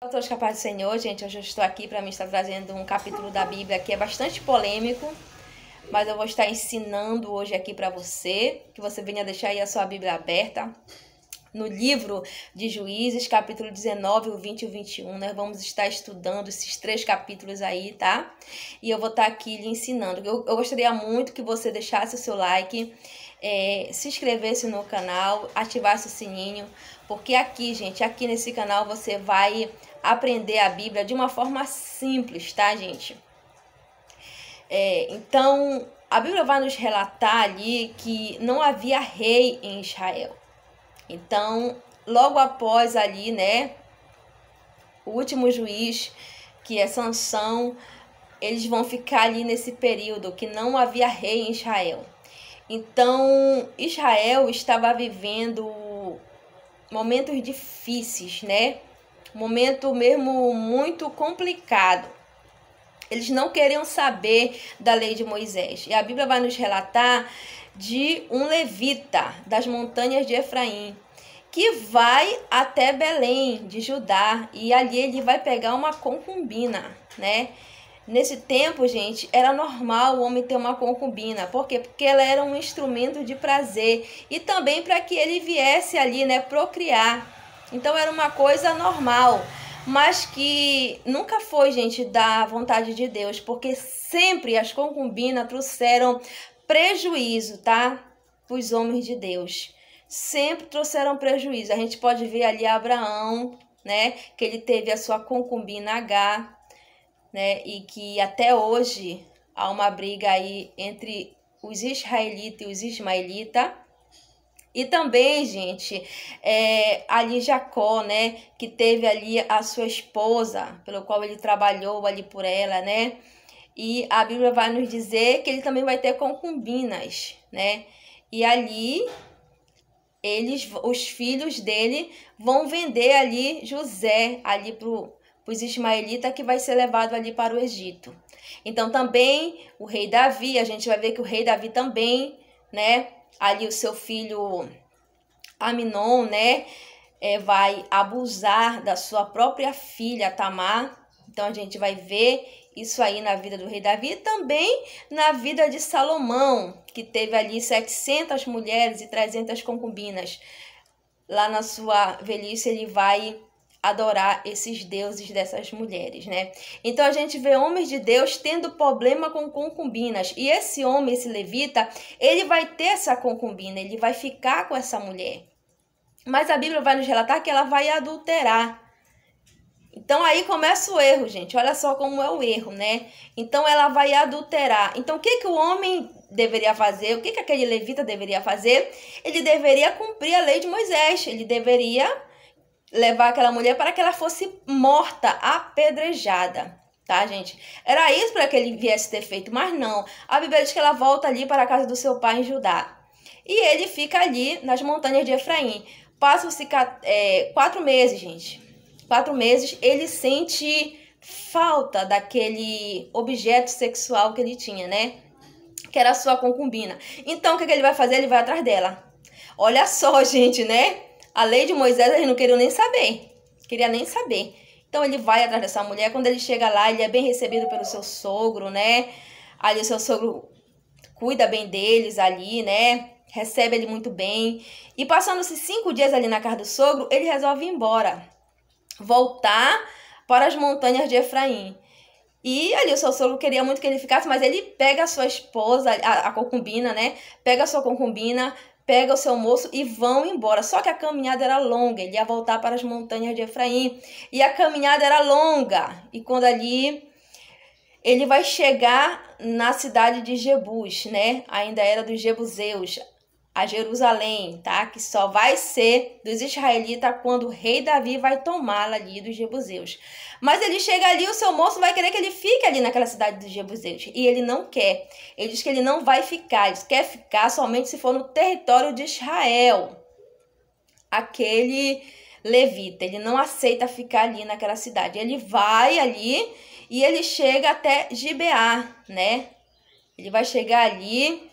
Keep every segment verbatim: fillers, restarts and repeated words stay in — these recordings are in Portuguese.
A todos capazes do Senhor, gente, hoje eu estou aqui para mim estar trazendo um capítulo da Bíblia que é bastante polêmico, mas eu vou estar ensinando hoje aqui para você, que você venha deixar aí a sua Bíblia aberta. No livro de Juízes, capítulo dezenove, o vinte e o vinte e um, nós vamos estar estudando esses três capítulos aí, tá? E eu vou estar aqui lhe ensinando. Eu, eu gostaria muito que você deixasse o seu like, é, se inscrevesse no canal, ativasse o sininho, porque aqui, gente, aqui nesse canal você vai aprender a Bíblia de uma forma simples, tá, gente? É, então, a Bíblia vai nos relatar ali que não havia rei em Israel. Então, logo após ali, né, o último juiz, que é Sansão, eles vão ficar ali nesse período que não havia rei em Israel. Então, Israel estava vivendo momentos difíceis, né? Momento mesmo muito complicado. Eles não queriam saber da lei de Moisés. E a Bíblia vai nos relatar de um levita das montanhas de Efraim, que vai até Belém, de Judá, e ali ele vai pegar uma concubina, né? Nesse tempo, gente, era normal o homem ter uma concubina. Por quê? Porque ela era um instrumento de prazer e também para que ele viesse ali, né, procriar. Então era uma coisa normal, mas que nunca foi, gente, da vontade de Deus, porque sempre as concubinas trouxeram prejuízo, tá? Para os homens de Deus. Sempre trouxeram prejuízo. A gente pode ver ali Abraão, né, que ele teve a sua concubina H, né, e que até hoje há uma briga aí entre os israelitas e os ismaelitas. E também, gente, é, ali Jacó, né, que teve ali a sua esposa, pelo qual ele trabalhou ali por ela, né, e a Bíblia vai nos dizer que ele também vai ter concubinas, né, e ali eles, os filhos dele vão vender ali José, ali para os ismaelitas, que vai ser levado ali para o Egito. Então também o rei Davi, a gente vai ver que o rei Davi também, né, ali o seu filho Aminon, né, é, vai abusar da sua própria filha Tamar. Então a gente vai ver isso aí na vida do rei Davi e também na vida de Salomão, que teve ali setecentas mulheres e trezentas concubinas. Lá na sua velhice ele vai adorar esses deuses dessas mulheres, né? Então a gente vê homens de Deus tendo problema com concubinas. E esse homem, esse levita, ele vai ter essa concubina, ele vai ficar com essa mulher. Mas a Bíblia vai nos relatar que ela vai adulterar. Então aí começa o erro, gente. Olha só como é o erro, né? Então ela vai adulterar. Então o que que o homem deveria fazer? O que que aquele levita deveria fazer? Ele deveria cumprir a lei de Moisés. Ele deveria levar aquela mulher para que ela fosse morta, apedrejada, tá, gente? Era isso para que ele viesse ter feito, mas não. A Bíblia diz que ela volta ali para a casa do seu pai em Judá. E ele fica ali nas montanhas de Efraim. Passam-se é, quatro meses, gente. Quatro meses, ele sente falta daquele objeto sexual que ele tinha, né? Que era a sua concubina. Então, o que, que ele vai fazer? Ele vai atrás dela. Olha só, gente, né? A lei de Moisés, eles não queriam nem saber. Queria nem saber. Então, ele vai atrás dessa mulher. Quando ele chega lá, ele é bem recebido pelo seu sogro, né? Ali, o seu sogro cuida bem deles ali, né? Recebe ele muito bem. E passando-se cinco dias ali na casa do sogro, ele resolve ir embora. Voltar para as montanhas de Efraim. E ali o seu sogro queria muito que ele ficasse, mas ele pega a sua esposa, a, a concubina, né? Pega a sua concubina, pega o seu moço e vão embora. Só que a caminhada era longa, ele ia voltar para as montanhas de Efraim. E a caminhada era longa. E quando ali ele vai chegar na cidade de Jebus, né? Ainda era dos Jebuseus, a Jerusalém, tá? Que só vai ser dos israelitas quando o rei Davi vai tomá-la ali dos Jebuseus. Mas ele chega ali, o seu moço vai querer que ele fique ali naquela cidade dos Jebuseus. E ele não quer. Ele diz que ele não vai ficar. Ele quer ficar somente se for no território de Israel. Aquele levita, ele não aceita ficar ali naquela cidade. Ele vai ali e ele chega até Gibeá, né? Ele vai chegar ali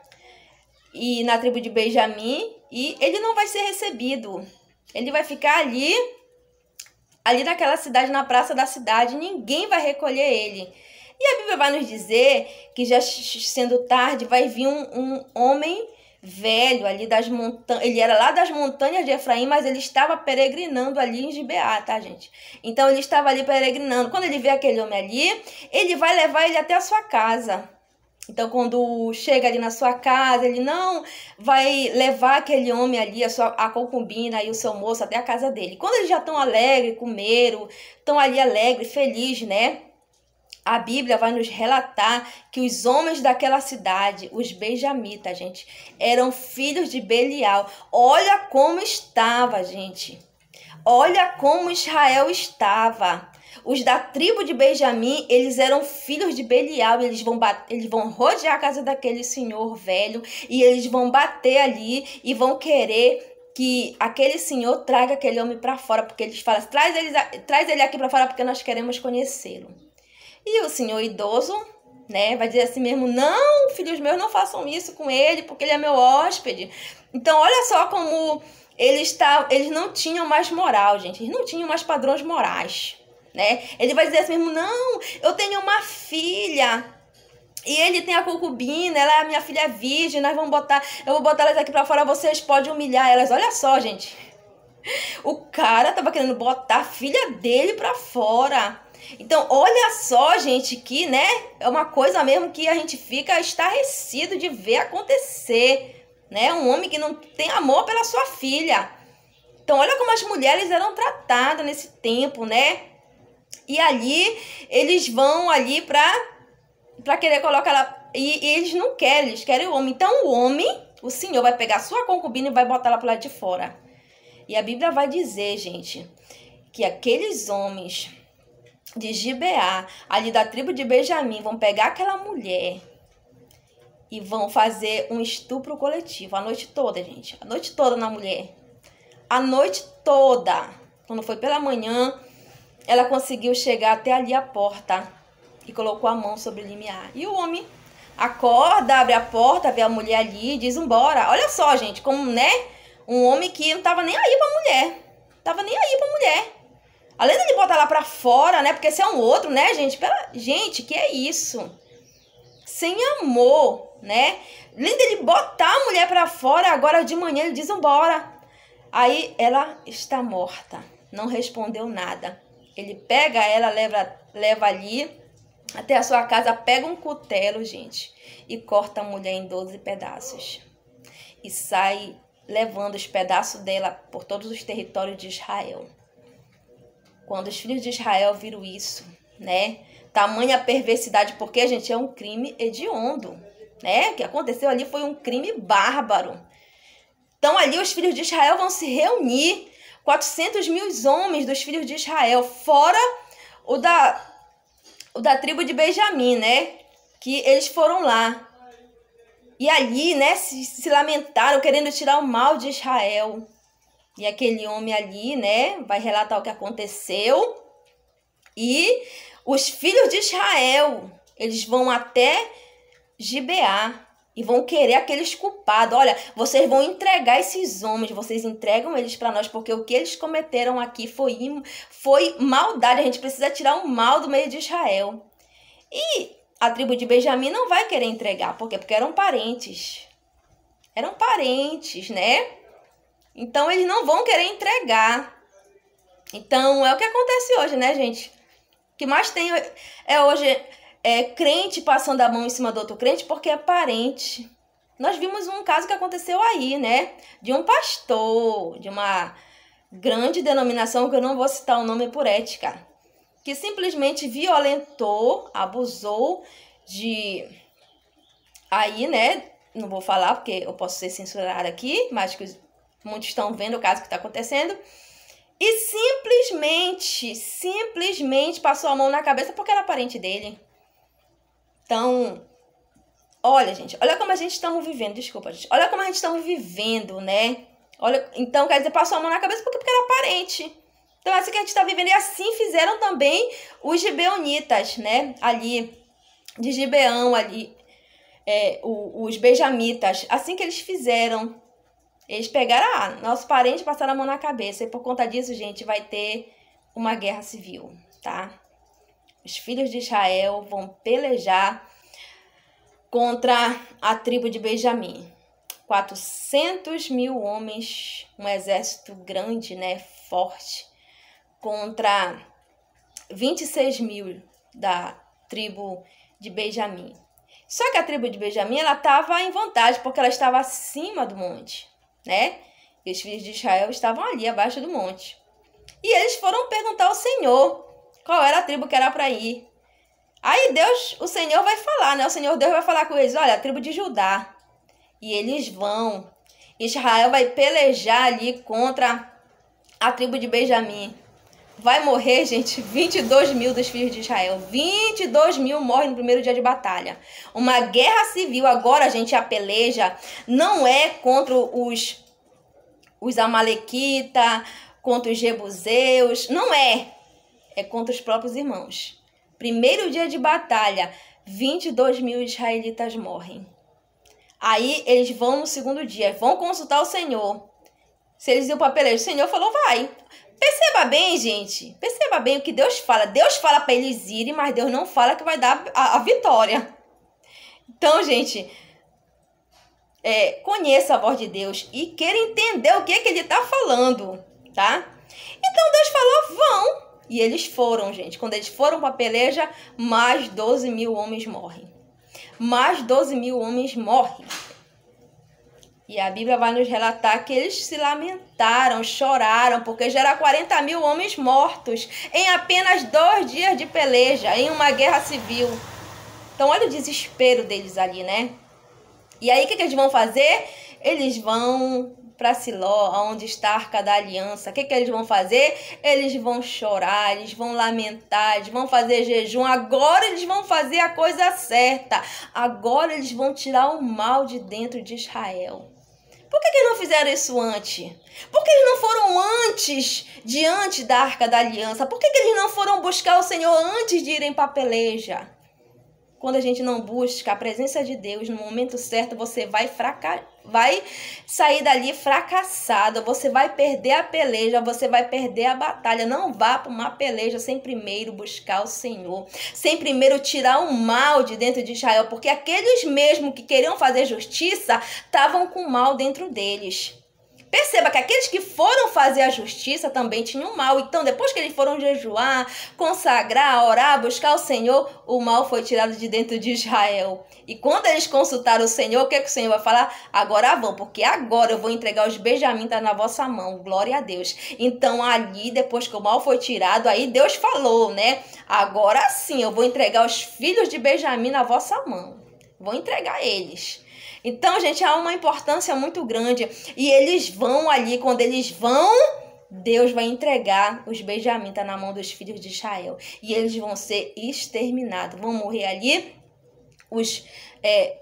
e na tribo de Benjamim, e ele não vai ser recebido. Ele vai ficar ali ali naquela cidade, na praça da cidade, ninguém vai recolher ele. E a Bíblia vai nos dizer que já sendo tarde vai vir um, um homem velho ali das montanhas, ele era lá das montanhas de Efraim, mas ele estava peregrinando ali em Gibeá, tá, gente? Então ele estava ali peregrinando. Quando ele vê aquele homem ali, ele vai levar ele até a sua casa. Então, quando chega ali na sua casa, ele não vai levar aquele homem ali, a, sua, a concubina e o seu moço até a casa dele. Quando eles já estão alegres, comeram, estão ali alegres, felizes, né? A Bíblia vai nos relatar que os homens daquela cidade, os benjamitas, gente, eram filhos de Belial. Olha como estava, gente. Olha como Israel estava. Os da tribo de Benjamim, eles eram filhos de Belial. Eles vão, bater, eles vão rodear a casa daquele senhor velho e eles vão bater ali e vão querer que aquele senhor traga aquele homem para fora, porque eles falam, traz ele, traz ele aqui para fora porque nós queremos conhecê-lo. E o senhor idoso, né, vai dizer assim mesmo, não, filhos meus, não façam isso com ele, porque ele é meu hóspede. Então, olha só como eles, tá, eles não tinham mais moral, gente. Eles não tinham mais padrões morais, né? Ele vai dizer assim mesmo, não, eu tenho uma filha e ele tem a concubina, ela é a minha filha virgem, nós vamos botar, eu vou botar elas aqui pra fora, vocês podem humilhar elas. Olha só, gente. O cara tava querendo botar a filha dele pra fora. Então, olha só, gente, que, né, é uma coisa mesmo que a gente fica estarrecido de ver acontecer, né? Um homem que não tem amor pela sua filha. Então, olha como as mulheres eram tratadas nesse tempo, né? E ali, eles vão ali pra, pra querer colocar ela... E, e eles não querem, eles querem o homem. Então, o homem, o senhor vai pegar a sua concubina e vai botar ela pro lado de fora. E a Bíblia vai dizer, gente, que aqueles homens de Gibeá, ali da tribo de Benjamim, vão pegar aquela mulher e vão fazer um estupro coletivo a noite toda, gente. A noite toda na mulher. A noite toda. Quando foi pela manhã, ela conseguiu chegar até ali a porta e colocou a mão sobre o limiar. E o homem acorda, abre a porta, vê a mulher ali e diz, embora. Olha só, gente, como, né? Um homem que não tava nem aí pra mulher. Tava nem aí pra mulher. Além de botar ela pra fora, né? Porque esse é um outro, né, gente? Pela... Gente, que é isso? Sem amor, né? Além dele botar a mulher pra fora, agora de manhã ele diz, embora. Aí ela está morta. Não respondeu nada. Ele pega ela, leva, leva ali até a sua casa, pega um cutelo, gente, e corta a mulher em doze pedaços. E sai levando os pedaços dela por todos os territórios de Israel. Quando os filhos de Israel viram isso, né? Tamanha perversidade, porque, gente, é um crime hediondo, né? O que aconteceu ali foi um crime bárbaro. Então, ali os filhos de Israel vão se reunir, quatrocentos mil homens dos filhos de Israel, fora o da, o da tribo de Benjamim, né? Que eles foram lá. E ali, né, se, se lamentaram, querendo tirar o mal de Israel. E aquele homem ali, né, vai relatar o que aconteceu. E os filhos de Israel, eles vão até Gibeá e vão querer aqueles culpados. Olha, vocês vão entregar esses homens, vocês entregam eles para nós, porque o que eles cometeram aqui foi, foi maldade. A gente precisa tirar o mal do meio de Israel. E a tribo de Benjamim não vai querer entregar. Por quê? Porque eram parentes. Eram parentes, né? Então, eles não vão querer entregar. Então, é o que acontece hoje, né, gente? O que mais tem é hoje é crente passando a mão em cima do outro crente porque é parente. Nós vimos um caso que aconteceu aí, né? De um pastor, de uma grande denominação, que eu não vou citar o nome por ética, que simplesmente violentou, abusou de... Aí, né? Não vou falar porque eu posso ser censurada aqui, mas que muitos estão vendo o caso que está acontecendo. E simplesmente, simplesmente passou a mão na cabeça porque era parente dele. Então, olha, gente, olha como a gente estamos vivendo. Desculpa, gente. Olha como a gente estamos vivendo, né? Olha, então, quer dizer, passou a mão na cabeça porque, porque era parente. Então, é assim que a gente está vivendo. E assim fizeram também os gibeonitas, né? Ali, de Gibeão, ali, é, os benjamitas. Assim que eles fizeram. Eles pegaram, ah, nosso parente passaram a mão na cabeça. E por conta disso, gente, vai ter uma guerra civil, tá? Os filhos de Israel vão pelejar contra a tribo de Benjamim. quatrocentos mil homens, um exército grande, né, forte, contra vinte e seis mil da tribo de Benjamim. Só que a tribo de Benjamim, ela estava em vantagem, porque ela estava acima do monte, né? E os filhos de Israel estavam ali, abaixo do monte. E eles foram perguntar ao Senhor qual era a tribo que era para ir. Aí Deus, o Senhor vai falar, né? O Senhor Deus vai falar com eles, olha, a tribo de Judá. E eles vão. Israel vai pelejar ali contra a tribo de Benjamim. Vai morrer, gente, vinte e dois mil dos filhos de Israel. vinte e dois mil morrem no primeiro dia de batalha. Uma guerra civil. Agora, gente, a peleja não é contra os, os amalequitas, contra os jebuseus. Não é. É contra os próprios irmãos. Primeiro dia de batalha, vinte e dois mil israelitas morrem. Aí eles vão no segundo dia, vão consultar o Senhor. Se eles iam para a peleja, o Senhor falou, vai. Perceba bem, gente. Perceba bem o que Deus fala. Deus fala para eles irem, mas Deus não fala que vai dar a, a vitória. Então, gente, é, conheça a voz de Deus e queira entender o que, é que ele está falando, tá? Então, Deus falou, vão. E eles foram, gente. Quando eles foram para a peleja, mais doze mil homens morrem. Mais doze mil homens morrem. E a Bíblia vai nos relatar que eles se lamentaram, choraram, porque já eram quarenta mil homens mortos em apenas dois dias de peleja, em uma guerra civil. Então, olha o desespero deles ali, né? E aí, o que, que eles vão fazer? Eles vão para Siló, onde está a Arca da Aliança. O que, que eles vão fazer? Eles vão chorar, eles vão lamentar, eles vão fazer jejum. Agora eles vão fazer a coisa certa. Agora eles vão tirar o mal de dentro de Israel. Por que, que eles não fizeram isso antes? Por que eles não foram antes, diante da Arca da Aliança? Por que, que eles não foram buscar o Senhor antes de irem para a peleja? Quando a gente não busca a presença de Deus no momento certo, você vai, fraca... vai sair dali fracassado, você vai perder a peleja, você vai perder a batalha. Não vá para uma peleja sem primeiro buscar o Senhor, sem primeiro tirar o mal de dentro de Israel, porque aqueles mesmos que queriam fazer justiça estavam com o mal dentro deles. Perceba que aqueles que foram fazer a justiça também tinham mal. Então, depois que eles foram jejuar, consagrar, orar, buscar o Senhor, o mal foi tirado de dentro de Israel. E quando eles consultaram o Senhor, o que, que o Senhor vai falar? Agora vão, porque agora eu vou entregar os Benjamim, tá na vossa mão. Glória a Deus. Então, ali, depois que o mal foi tirado, aí Deus falou, né? Agora sim, eu vou entregar os filhos de Benjamim na vossa mão. Vou entregar eles. Então, gente, há uma importância muito grande. E eles vão ali, quando eles vão, Deus vai entregar os benjamitas na mão dos filhos de Israel. E eles vão ser exterminados. Vão morrer ali. Os é,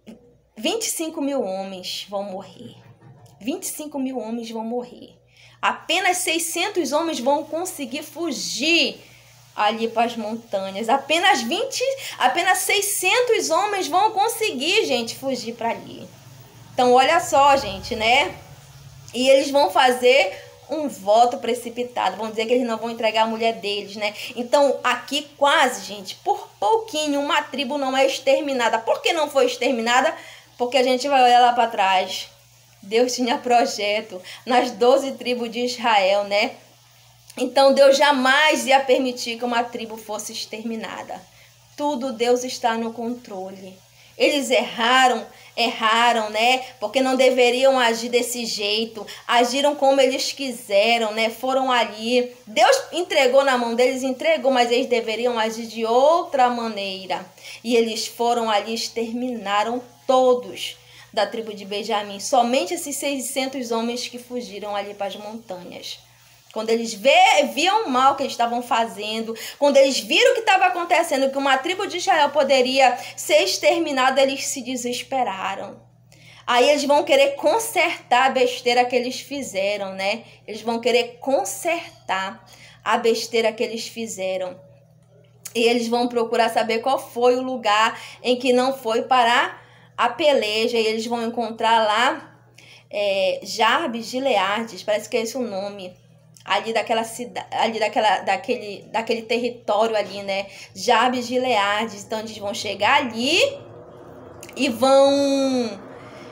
vinte e cinco mil homens vão morrer. vinte e cinco mil homens vão morrer. Apenas seiscentos homens vão conseguir fugir ali para as montanhas. Apenas vinte, apenas seiscentos homens vão conseguir, gente, fugir para ali. Então, olha só, gente, né? E eles vão fazer um voto precipitado. Vão dizer que eles não vão entregar a mulher deles, né? Então, aqui quase, gente, por pouquinho, uma tribo não é exterminada. Por que não foi exterminada? Porque a gente vai olhar lá para trás. Deus tinha projeto nas doze tribos de Israel, né? Então, Deus jamais ia permitir que uma tribo fosse exterminada. Tudo Deus está no controle. Eles erraram, erraram, né? Porque não deveriam agir desse jeito. Agiram como eles quiseram, né? Foram ali. Deus entregou na mão deles, entregou, mas eles deveriam agir de outra maneira. E eles foram ali, exterminaram todos da tribo de Benjamim. Somente esses seiscentos homens que fugiram ali para as montanhas. Quando eles viam o mal que eles estavam fazendo, quando eles viram o que estava acontecendo, que uma tribo de Israel poderia ser exterminada, eles se desesperaram. Aí eles vão querer consertar a besteira que eles fizeram, né? Eles vão querer consertar a besteira que eles fizeram. E eles vão procurar saber qual foi o lugar em que não foi para a peleja. E eles vão encontrar lá é, Jabes de Gileade, parece que é esse o nome. ali daquela cidade, ali daquela, daquele, daquele território ali, né? Jabes de Gileade. Então eles vão chegar ali e vão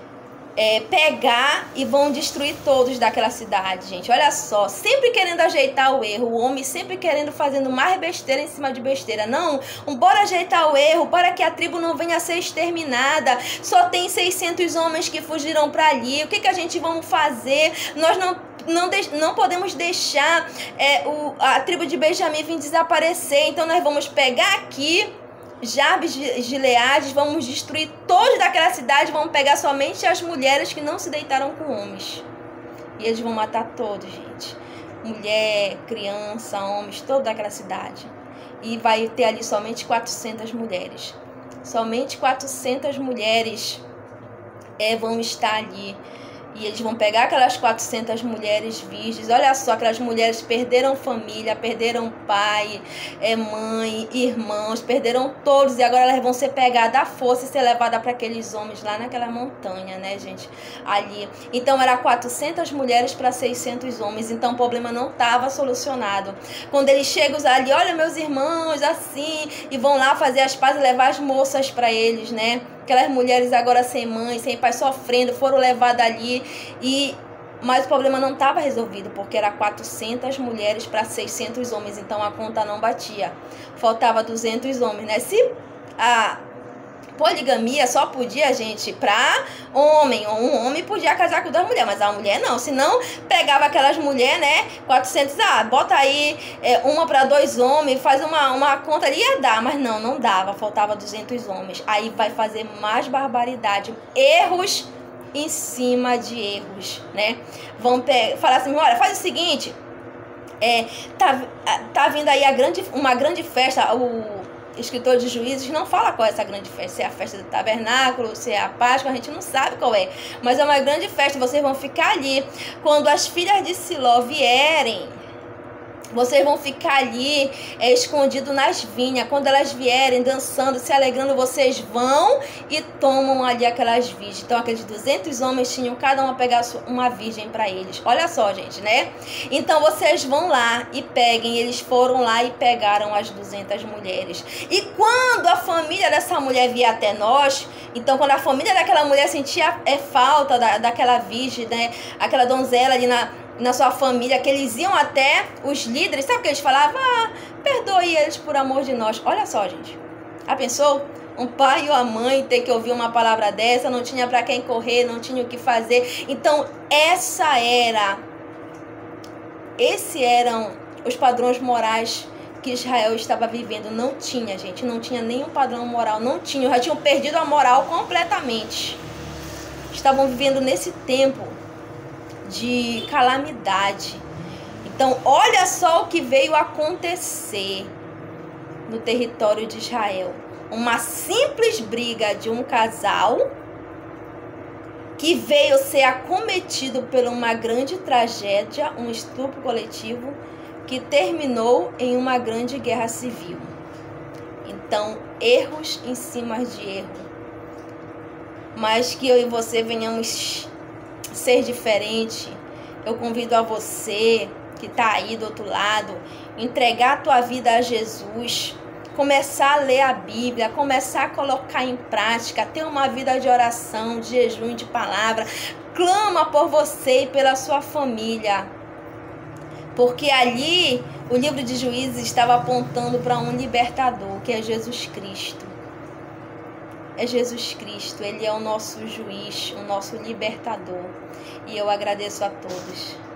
é, pegar e vão destruir todos daquela cidade, gente. Olha só, sempre querendo ajeitar o erro, o homem sempre querendo, fazendo mais besteira em cima de besteira. Não, bora ajeitar o erro, para que a tribo não venha a ser exterminada. Só tem seiscentos homens que fugiram para ali. O que, que a gente vamos fazer? Nós não Não, de, não podemos deixar é, o, a tribo de Benjamim vir desaparecer. Então nós vamos pegar aqui Jabes de Gileade, vamos destruir todos daquela cidade, vamos pegar somente as mulheres que não se deitaram com homens. E eles vão matar todos, gente. Mulher, criança, homens, toda daquela cidade. E vai ter ali somente quatrocentas mulheres. Somente quatrocentas mulheres é, vão estar ali. E eles vão pegar aquelas quatrocentas mulheres virgens. Olha só, aquelas mulheres perderam família, perderam pai, é, mãe, irmãos, perderam todos. E agora elas vão ser pegadas à força e ser levadas para aqueles homens lá naquela montanha, né, gente? Ali. Então, era quatrocentas mulheres para seiscentos homens. Então, o problema não estava solucionado. Quando eles chegam ali, olha, meus irmãos, assim, e vão lá fazer as pazes e levar as moças para eles, né? Aquelas mulheres agora sem mãe, sem pai, sofrendo, foram levadas ali. E, mas o problema não estava resolvido, porque era quatrocentas mulheres para seiscentos homens. Então a conta não batia. Faltava duzentos homens, né? Se a poligamia só podia, gente, para homem. Um homem podia casar com duas mulheres, mas a mulher não. Senão pegava aquelas mulheres, né? quatrocentos, ah, bota aí é, uma para dois homens, faz uma, uma conta ali, ia dar. Mas não, não dava. Faltava duzentos homens. Aí vai fazer mais barbaridade. Erros em cima de erros, né? Vão falar assim, olha, faz o seguinte, é, tá, tá vindo aí a grande, uma grande festa, o escritor de Juízes não fala qual é essa grande festa, se é a festa do tabernáculo, se é a Páscoa, a gente não sabe qual é, mas é uma grande festa, vocês vão ficar ali, quando as filhas de Siló vierem, vocês vão ficar ali é, escondidos nas vinhas. Quando elas vierem dançando, se alegrando, vocês vão e tomam ali aquelas virgens. Então aqueles duzentos homens tinham cada um a pegar uma virgem para eles. Olha só, gente, né? Então vocês vão lá e peguem. Eles foram lá e pegaram as duzentas mulheres. E quando a família dessa mulher vier até nós, então quando a família daquela mulher sentia é, falta da, daquela virgem, né? Aquela donzela ali na... na sua família, que eles iam até os líderes, sabe o que eles falavam? Ah, perdoe eles por amor de nós. Olha só, gente, já pensou? Um pai ou a mãe ter que ouvir uma palavra dessa, não tinha para quem correr, não tinha o que fazer. Então, essa era, esses eram os padrões morais que Israel estava vivendo. Não tinha, gente, não tinha nenhum padrão moral, não tinha, já tinham perdido a moral completamente. Estavam vivendo nesse tempo de calamidade. Então, olha só o que veio acontecer no território de Israel. Uma simples briga de um casal que veio ser acometido por uma grande tragédia, um estupro coletivo, que terminou em uma grande guerra civil. Então, erros em cima de erro. Mas que eu e você venhamos ser diferente. Eu convido a você que está aí do outro lado, entregar a tua vida a Jesus, começar a ler a Bíblia, começar a colocar em prática, ter uma vida de oração, de jejum, de palavra. Clama por você e pela sua família, porque ali o livro de Juízes estava apontando para um libertador, que é Jesus Cristo. É Jesus Cristo, Ele é o nosso juiz, o nosso libertador. E eu agradeço a todos.